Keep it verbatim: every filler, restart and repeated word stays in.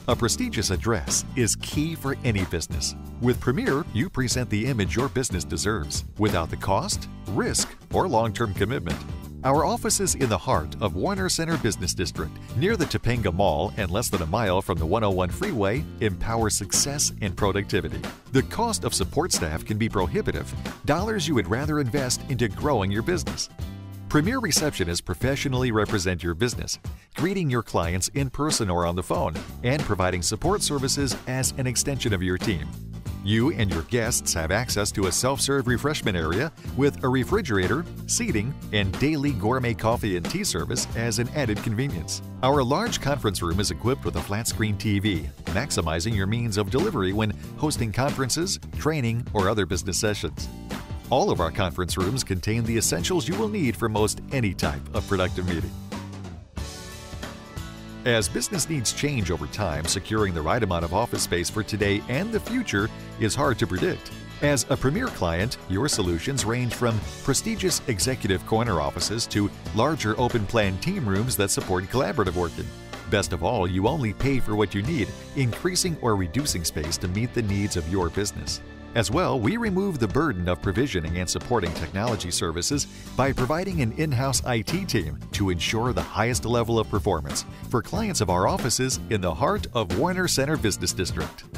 A prestigious address is key for any business. With Premier, you present the image your business deserves without the cost, risk, or long-term commitment. Our office is in the heart of Warner Center Business District, near the Topanga Mall and less than a mile from the one oh one freeway, empower success and productivity. The cost of support staff can be prohibitive, dollars you would rather invest into growing your business. Premier receptionists professionally represent your business, greeting your clients in person or on the phone, and providing support services as an extension of your team. You and your guests have access to a self-serve refreshment area with a refrigerator, seating, and daily gourmet coffee and tea service as an added convenience. Our large conference room is equipped with a flat-screen T V, maximizing your means of delivery when hosting conferences, training, or other business sessions. All of our conference rooms contain the essentials you will need for most any type of productive meeting. As business needs change over time, securing the right amount of office space for today and the future is hard to predict. As a Premier client, your solutions range from prestigious executive corner offices to larger open-plan team rooms that support collaborative working. Best of all, you only pay for what you need, increasing or reducing space to meet the needs of your business. As well, we remove the burden of provisioning and supporting technology services by providing an in-house I T team to ensure the highest level of performance for clients of our offices in the heart of Warner Center Business District.